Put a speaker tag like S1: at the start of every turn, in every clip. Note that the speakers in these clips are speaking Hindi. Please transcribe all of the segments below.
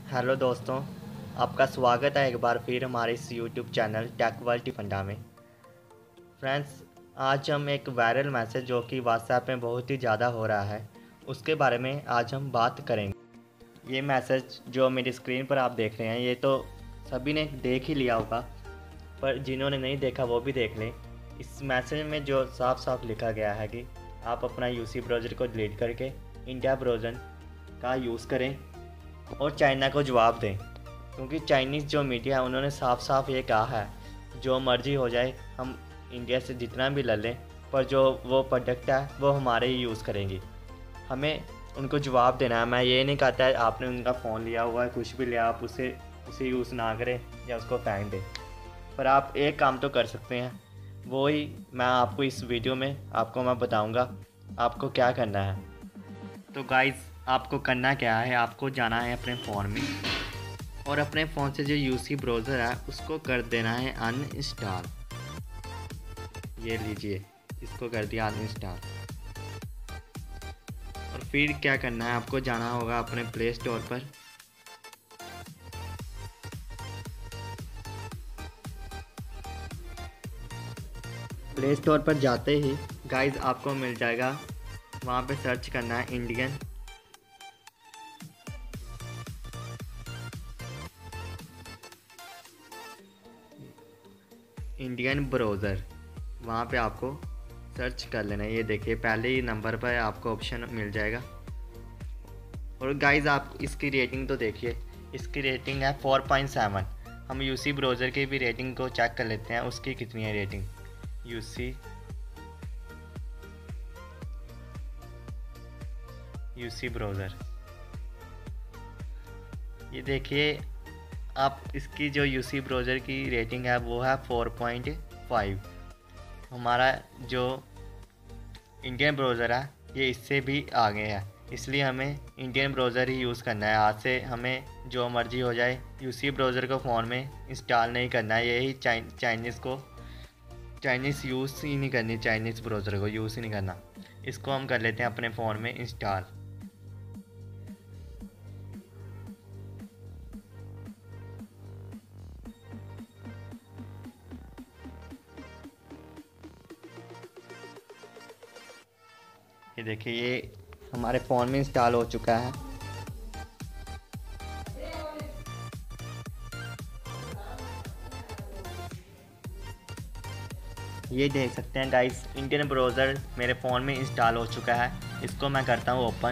S1: हेलो दोस्तों, आपका स्वागत है एक बार फिर हमारे इस यूट्यूब चैनल टेक वर्ल्ड टिफंडा में। फ्रेंड्स, आज हम एक वायरल मैसेज जो कि व्हाट्सएप में बहुत ही ज़्यादा हो रहा है उसके बारे में आज हम बात करेंगे। ये मैसेज जो मेरी स्क्रीन पर आप देख रहे हैं ये तो सभी ने देख ही लिया होगा, पर जिन्होंने नहीं देखा वो भी देख लें। इस मैसेज में जो साफ साफ लिखा गया है कि आप अपना यूसी ब्राउज़र को डिलीट करके इंडिया ब्राउज़र का यूज़ करें और चाइना को जवाब दें, क्योंकि चाइनीज़ जो मीडिया है उन्होंने साफ साफ ये कहा है जो मर्जी हो जाए हम इंडिया से जितना भी ले लें, पर जो वो प्रोडक्ट है वो हमारे ही यूज़ करेंगी। हमें उनको जवाब देना है। मैं ये नहीं कहता है आपने उनका फ़ोन लिया हुआ है, कुछ भी लिया, आप उसे यूज़ ना करें या उसको फेंक दें, पर आप एक काम तो कर सकते हैं। वो ही मैं आपको इस वीडियो में मैं बताऊंगा आपको क्या करना है। तो गाइस, आपको करना क्या है, आपको जाना है अपने फ़ोन में और अपने फ़ोन से जो यूसी ब्राउज़र है उसको कर देना है अनइंस्टॉल। ये लीजिए, इसको कर दिया अनइंस्टॉल। और फिर क्या करना है, आपको जाना होगा अपने प्ले स्टोर पर। प्ले स्टोर पर जाते ही गाइस आपको मिल जाएगा, वहाँ पे सर्च करना है इंडियन ब्राउज़र। वहाँ पे आपको सर्च कर लेना है। ये देखिए, पहले ही नंबर पर आपको ऑप्शन मिल जाएगा। और गाइस आप इसकी रेटिंग तो देखिए, इसकी रेटिंग है 4.7। हम यूसी ब्राउज़र की भी रेटिंग को चेक कर लेते हैं, उसकी कितनी है रेटिंग। यूसी ब्राउज़र, ये देखिए, आप इसकी जो यूसी ब्राउज़र की रेटिंग है वो है 4.5। हमारा जो इंडियन ब्राउज़र है ये इससे भी आगे है, इसलिए हमें इंडियन ब्राउज़र ही यूज़ करना है। आज से हमें जो मर्ज़ी हो जाए यूसी ब्राउज़र को फ़ोन में इंस्टॉल नहीं करना है। यही चाइनीज़ यूज़ ही नहीं करनी, चाइनीज़ ब्राउज़र को यूज़ ही नहीं करना। इसको हम कर लेते हैं अपने फ़ोन में इंस्टॉल। ये देखिए, ये हमारे फ़ोन में इंस्टॉल हो चुका है। ये देख सकते हैं गाइस, इंडियन ब्राउज़र मेरे फ़ोन में इंस्टॉल हो चुका है। इसको मैं करता हूँ ओपन।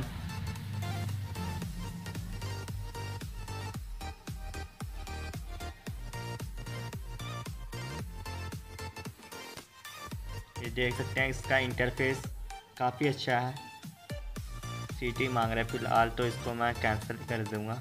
S1: ये देख सकते हैं, इसका इंटरफेस काफ़ी अच्छा है। सीटी मांग रहा है फ़िलहाल, तो इसको मैं कैंसिल कर दूँगा।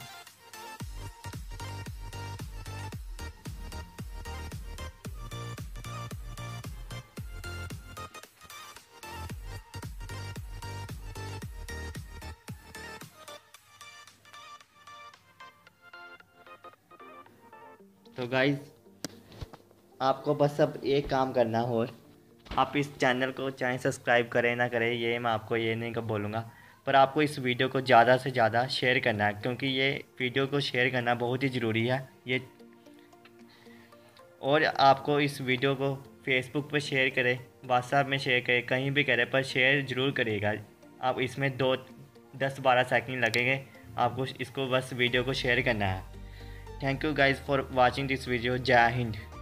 S1: तो गाइज़, आपको बस अब एक काम करना हो, आप इस चैनल को चाहे सब्सक्राइब करें ना करें, ये मैं आपको ये नहीं बोलूँगा, पर आपको इस वीडियो को ज़्यादा से ज़्यादा शेयर करना है, क्योंकि ये वीडियो को शेयर करना बहुत ही ज़रूरी है। ये और आपको इस वीडियो को फेसबुक पर शेयर करें, व्हाट्सएप में शेयर करें, कहीं भी करें, पर शेयर ज़रूर करिएगा। आप इसमें 10-12 सेकंड लगेंगे, आपको इसको बस वीडियो को शेयर करना है। Thank you guys for watching this video. जय हिंद।